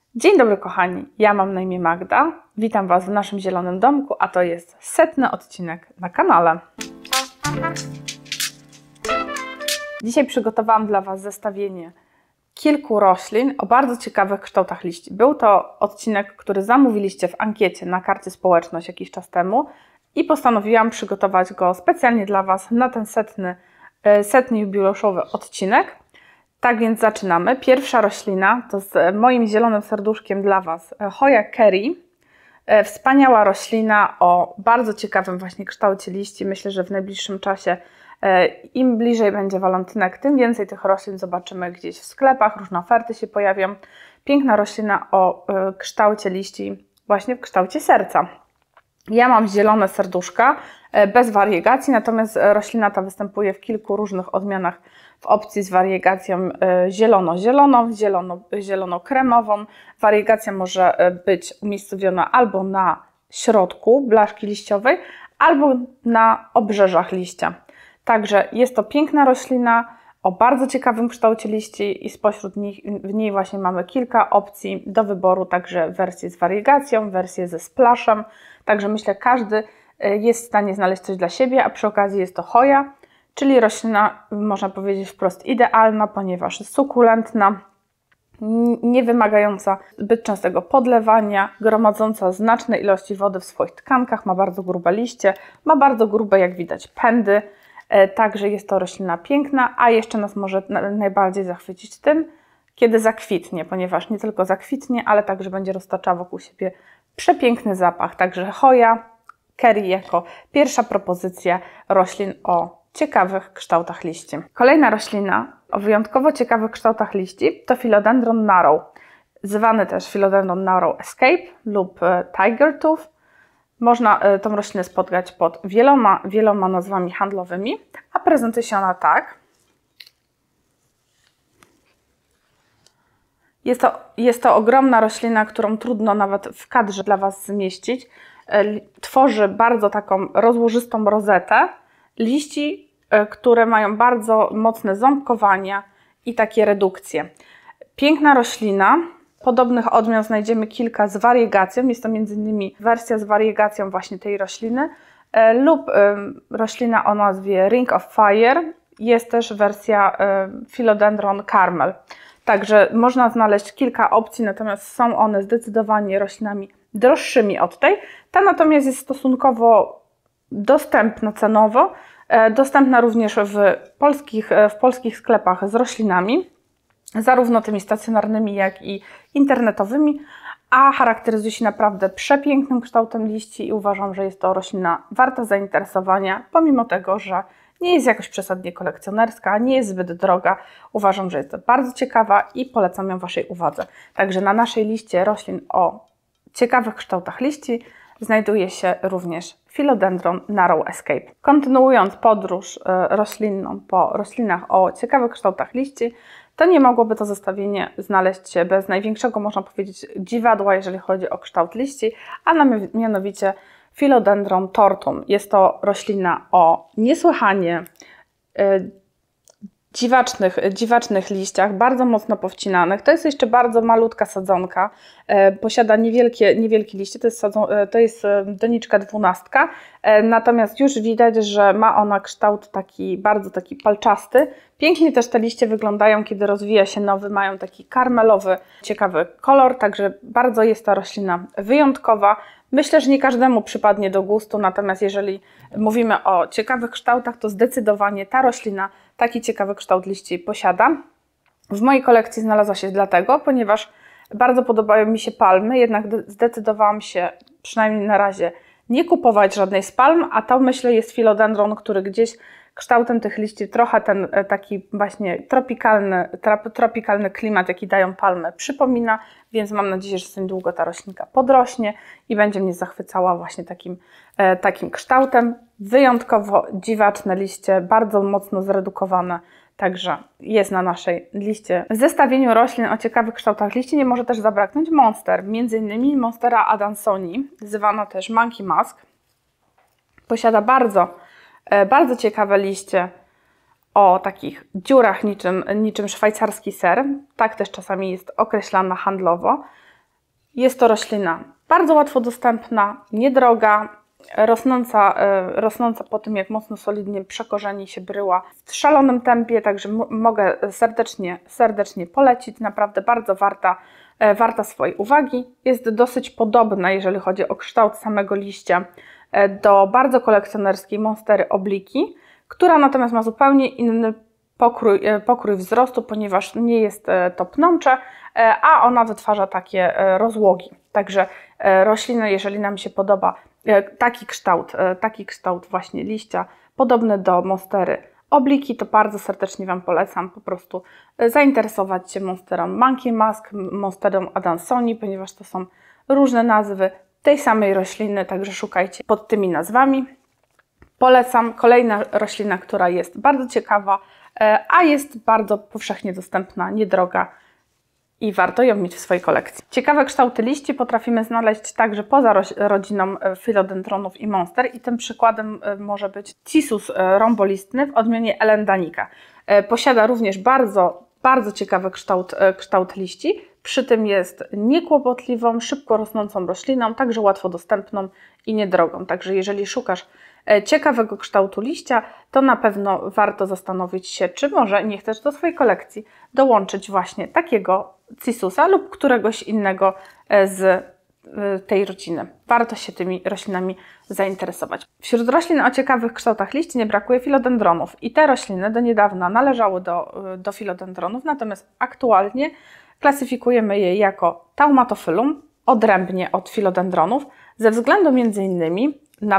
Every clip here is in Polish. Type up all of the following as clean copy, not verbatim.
Dzień dobry kochani, ja mam na imię Magda, witam Was w naszym zielonym domku, a to jest 100. odcinek na kanale. Dzisiaj przygotowałam dla Was zestawienie kilku roślin o bardzo ciekawych kształtach liści. Był to odcinek, który zamówiliście w ankiecie na karcie społeczność jakiś czas temu i postanowiłam przygotować go specjalnie dla Was na ten setny jubileuszowy odcinek. Tak więc zaczynamy. Pierwsza roślina to z moim zielonym serduszkiem dla Was Hoya Kerry. Wspaniała roślina o bardzo ciekawym właśnie kształcie liści. Myślę, że w najbliższym czasie im bliżej będzie walentynek, tym więcej tych roślin zobaczymy gdzieś w sklepach, różne oferty się pojawią. Piękna roślina o kształcie liści, właśnie w kształcie serca. Ja mam zielone serduszka bez wariegacji, natomiast roślina ta występuje w kilku różnych odmianach w opcji z wariegacją zielono-zieloną, zielono-kremową. Wariegacja może być umiejscowiona albo na środku blaszki liściowej, albo na obrzeżach liścia. Także jest to piękna roślina o bardzo ciekawym kształcie liści i spośród w niej właśnie mamy kilka opcji do wyboru, także wersję z wariegacją, wersję ze splashem. Także myślę, każdy jest w stanie znaleźć coś dla siebie, a przy okazji jest to Hoya, czyli roślina, można powiedzieć wprost idealna, ponieważ jest sukulentna, nie wymagająca zbyt częstego podlewania, gromadząca znaczne ilości wody w swoich tkankach, ma bardzo grube liście, ma bardzo grube, jak widać, pędy. Także jest to roślina piękna, a jeszcze nas może najbardziej zachwycić tym, kiedy zakwitnie, ponieważ nie tylko zakwitnie, ale także będzie roztaczała wokół siebie przepiękny zapach. Także Hoya Kerry jako pierwsza propozycja roślin o ciekawych kształtach liści. Kolejna roślina o wyjątkowo ciekawych kształtach liści to Philodendron Narrow, zwany też Philodendron Narrow Escape lub Tiger Tooth. Można tą roślinę spotkać pod wieloma nazwami handlowymi, a prezentuje się ona tak. Jest to ogromna roślina, którą trudno nawet w kadrze dla Was zmieścić. Tworzy bardzo taką rozłożystą rozetę liści, które mają bardzo mocne ząbkowania i takie redukcje. Piękna roślina. Podobnych odmian znajdziemy kilka z wariegacją. Jest to m.in. wersja z wariegacją właśnie tej rośliny lub roślina o nazwie Ring of Fire. Jest też wersja Philodendron Carmel. Także można znaleźć kilka opcji, natomiast są one zdecydowanie roślinami droższymi od tej. Ta natomiast jest stosunkowo dostępna cenowo, dostępna również w polskich sklepach z roślinami, zarówno tymi stacjonarnymi, jak i internetowymi, a charakteryzuje się naprawdę przepięknym kształtem liści i uważam, że jest to roślina warta zainteresowania, pomimo tego, że nie jest jakoś przesadnie kolekcjonerska, nie jest zbyt droga. Uważam, że jest to bardzo ciekawa i polecam ją Waszej uwadze. Także na naszej liście roślin o ciekawych kształtach liści znajduje się również Philodendron Narrow Escape. Kontynuując podróż roślinną po roślinach o ciekawych kształtach liści, to nie mogłoby to zestawienie znaleźć się bez największego, można powiedzieć, dziwadła, jeżeli chodzi o kształt liści, a mianowicie Philodendron tortum. Jest to roślina o niesłychanie dziwacznych liściach, bardzo mocno powcinanych. To jest jeszcze bardzo malutka sadzonka, posiada niewielkie liście, to jest doniczka 12, natomiast już widać, że ma ona kształt bardzo taki palczasty. Pięknie też te liście wyglądają, kiedy rozwija się nowy, mają taki karmelowy, ciekawy kolor, także bardzo jest ta roślina wyjątkowa. Myślę, że nie każdemu przypadnie do gustu, natomiast jeżeli mówimy o ciekawych kształtach, to zdecydowanie ta roślina taki ciekawy kształt liści posiada. W mojej kolekcji znalazła się dlatego, ponieważ bardzo podobają mi się palmy, jednak zdecydowałam się przynajmniej na razie nie kupować żadnej z palm, a to myślę jest Philodendron, który gdzieś kształtem tych liści trochę ten taki właśnie tropikalny klimat, jaki dają palmy, przypomina, więc mam nadzieję, że za niedługo ta roślinka podrośnie i będzie mnie zachwycała właśnie takim kształtem. Wyjątkowo dziwaczne liście, bardzo mocno zredukowane, także jest na naszej liście. W zestawieniu roślin o ciekawych kształtach liści nie może też zabraknąć monster, m.in. Monstera adansoni, zwana też Monkey Mask. Posiada bardzo ciekawe liście o takich dziurach niczym szwajcarski ser. Tak też czasami jest określana handlowo. Jest to roślina bardzo łatwo dostępna, niedroga, rosnąca po tym, jak mocno solidnie przekorzeni się bryła w szalonym tempie, także mogę serdecznie polecić. Naprawdę bardzo warta swojej uwagi. Jest dosyć podobna, jeżeli chodzi o kształt samego liścia, do bardzo kolekcjonerskiej monstery obliki, która natomiast ma zupełnie inny pokrój wzrostu, ponieważ nie jest to pnącze, a ona wytwarza takie rozłogi. Także roślina, jeżeli nam się podoba taki kształt właśnie liścia, podobny do monstery obliki, to bardzo serdecznie Wam polecam po prostu zainteresować się monsterą Monkey Mask, monsterą Adansonii, ponieważ to są różne nazwy tej samej rośliny, także szukajcie pod tymi nazwami. Polecam. Kolejna roślina, która jest bardzo ciekawa, a jest bardzo powszechnie dostępna, niedroga i warto ją mieć w swojej kolekcji. Ciekawe kształty liści potrafimy znaleźć także poza rodziną filodendronów i monster i tym przykładem może być Cissus rhombolistny w odmianie Elendanica. Posiada również bardzo ciekawy kształt liści, przy tym jest niekłopotliwą, szybko rosnącą rośliną, także łatwo dostępną i niedrogą. Także jeżeli szukasz ciekawego kształtu liścia, to na pewno warto zastanowić się, czy może nie chcesz do swojej kolekcji dołączyć właśnie takiego Cissusa lub któregoś innego z tej rodziny. Warto się tymi roślinami zainteresować. Wśród roślin o ciekawych kształtach liści nie brakuje filodendronów i te rośliny do niedawna należały do filodendronów, natomiast aktualnie klasyfikujemy je jako Taumatophyllum, odrębnie od filodendronów, ze względu m.in.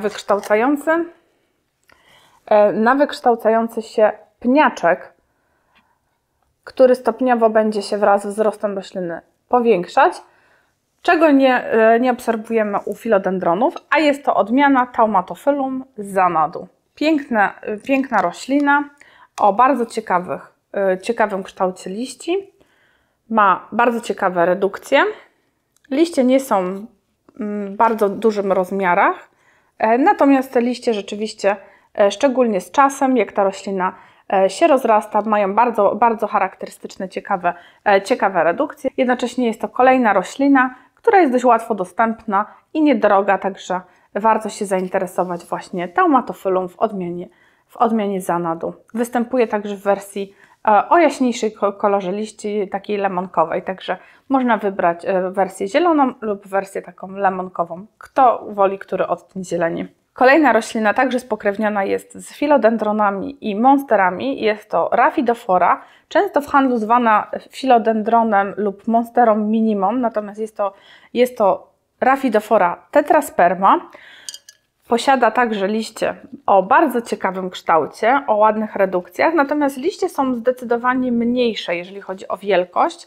na wykształcający się pniaczek, który stopniowo będzie się wraz z wzrostem rośliny powiększać, czego nie obserwujemy u filodendronów, a jest to odmiana Taumatophyllum zanadu. Piękna roślina o bardzo ciekawym kształcie liści, ma bardzo ciekawe redukcje. Liście nie są w bardzo dużym rozmiarach, natomiast te liście rzeczywiście, szczególnie z czasem, jak ta roślina się rozrasta, mają bardzo charakterystyczne, ciekawe redukcje. Jednocześnie jest to kolejna roślina, która jest dość łatwo dostępna i niedroga, także warto się zainteresować właśnie Taumatophyllum w odmianie zanadu. Występuje także w wersji o jaśniejszej kolorze liści, takiej lemonkowej, także można wybrać wersję zieloną lub wersję taką lemonkową, kto woli który odcień zieleni. Kolejna roślina także spokrewniona jest z filodendronami i monsterami, jest to Rhaphidophora, często w handlu zwana filodendronem lub monsterą minimum, natomiast jest to Rhaphidophora tetrasperma. Posiada także liście o bardzo ciekawym kształcie, o ładnych redukcjach, natomiast liście są zdecydowanie mniejsze, jeżeli chodzi o wielkość,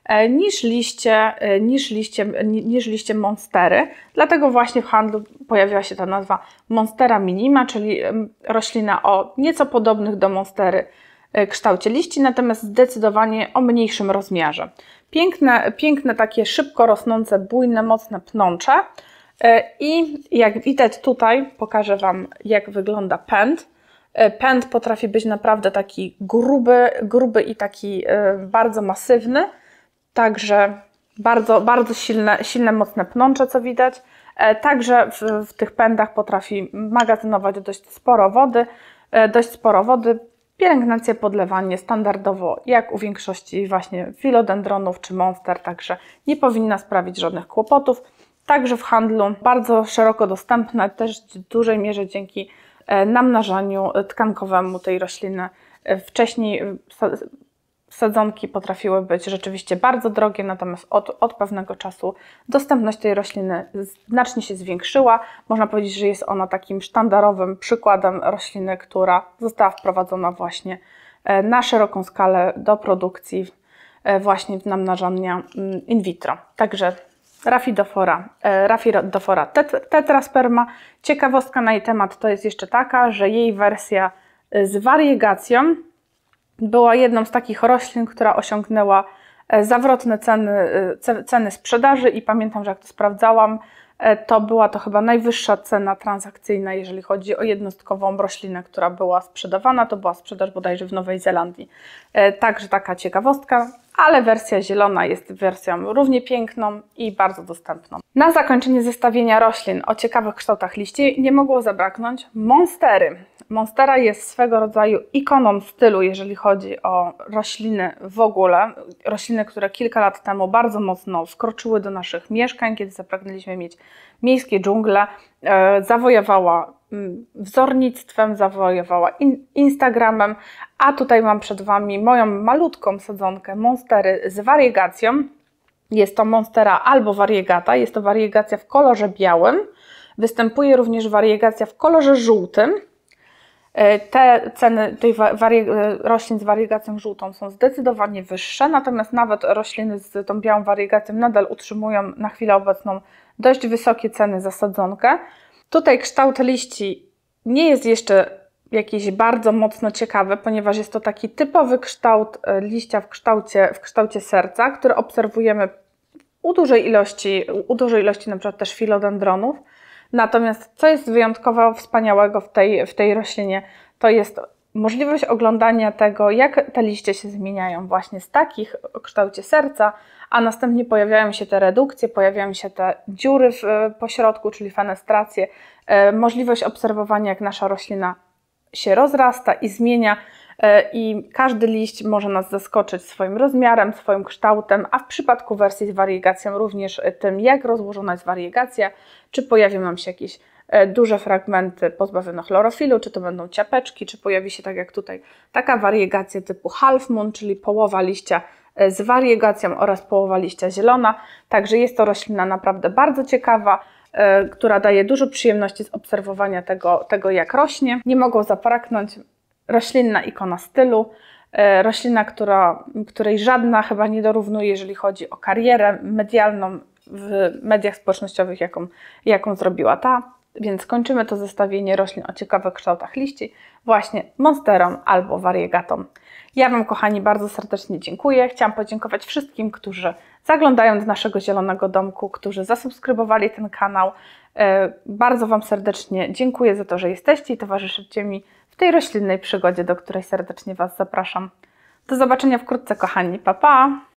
niż liście monstery. Dlatego właśnie w handlu pojawiła się ta nazwa Monstera minima, czyli roślina o nieco podobnych do monstery kształcie liści, natomiast zdecydowanie o mniejszym rozmiarze. Piękne takie szybko rosnące, bujne, mocne pnącze. I jak widać tutaj, pokażę Wam, jak wygląda pęd. Pęd potrafi być naprawdę taki gruby i taki bardzo masywny. Także bardzo silne, mocne pnącze, co widać. Także w tych pędach potrafi magazynować dość sporo wody. Pielęgnacja, podlewanie standardowo, jak u większości właśnie filodendronów czy monster, także nie powinna sprawić żadnych kłopotów. Także w handlu bardzo szeroko dostępne, też w dużej mierze dzięki namnażaniu tkankowemu tej rośliny. Wcześniej sadzonki potrafiły być rzeczywiście bardzo drogie, natomiast od pewnego czasu dostępność tej rośliny znacznie się zwiększyła. Można powiedzieć, że jest ona takim sztandarowym przykładem rośliny, która została wprowadzona właśnie na szeroką skalę do produkcji właśnie namnażania in vitro. Także Rhaphidophora tetrasperma. Ciekawostka na jej temat to jest jeszcze taka, że jej wersja z wariegacją była jedną z takich roślin, która osiągnęła zawrotne ceny sprzedaży i pamiętam, że jak to sprawdzałam, to była to chyba najwyższa cena transakcyjna, jeżeli chodzi o jednostkową roślinę, która była sprzedawana. To była sprzedaż bodajże w Nowej Zelandii. Także taka ciekawostka. ale wersja zielona jest wersją równie piękną i bardzo dostępną. Na zakończenie zestawienia roślin o ciekawych kształtach liści nie mogło zabraknąć monstery. Monstera jest swego rodzaju ikoną stylu, jeżeli chodzi o rośliny w ogóle. Rośliny, które kilka lat temu bardzo mocno wkroczyły do naszych mieszkań, kiedy zapragnęliśmy mieć miejskie dżungle. Zawojowała wzornictwem, zawojowała Instagramem, a tutaj mam przed Wami moją malutką sadzonkę monstery z wariegacją. Jest to monstera albo variegata, jest to wariegacja w kolorze białym. Występuje również wariegacja w kolorze żółtym. Te ceny tych roślin z wariegacją żółtą są zdecydowanie wyższe, natomiast nawet rośliny z tą białą wariegacją nadal utrzymują na chwilę obecną dość wysokie ceny za sadzonkę. Tutaj kształt liści nie jest jeszcze jakiś bardzo mocno ciekawy, ponieważ jest to taki typowy kształt liścia w kształcie serca, który obserwujemy u dużej ilości na przykład też filodendronów. Natomiast co jest wyjątkowo wspaniałego w tej roślinie, to jest możliwość oglądania tego, jak te liście się zmieniają właśnie z takich o kształcie serca, a następnie pojawiają się te redukcje, pojawiają się te dziury w pośrodku, czyli fenestracje. Możliwość obserwowania, jak nasza roślina się rozrasta i zmienia, i każdy liść może nas zaskoczyć swoim rozmiarem, swoim kształtem, a w przypadku wersji z wariegacją również tym, jak rozłożona jest wariegacja, czy pojawią nam się jakieś duże fragmenty pozbawione chlorofilu, czy to będą ciapeczki, czy pojawi się, tak jak tutaj, taka wariegacja typu half moon, czyli połowa liścia z wariegacją oraz połowa liścia zielona. Także jest to roślina naprawdę bardzo ciekawa, która daje dużo przyjemności z obserwowania tego jak rośnie. Nie mogło zabraknąć roślinna ikona stylu, roślina, której żadna chyba nie dorównuje, jeżeli chodzi o karierę medialną w mediach społecznościowych, jaką zrobiła ta. Więc kończymy to zestawienie roślin o ciekawych kształtach liści właśnie monsterą albo variegatą. Ja Wam, kochani, bardzo serdecznie dziękuję. Chciałam podziękować wszystkim, którzy zaglądają do naszego zielonego domku, którzy zasubskrybowali ten kanał. Bardzo Wam serdecznie dziękuję za to, że jesteście i towarzyszycie mi w tej roślinnej przygodzie, do której serdecznie Was zapraszam. Do zobaczenia wkrótce, kochani. Pa, pa!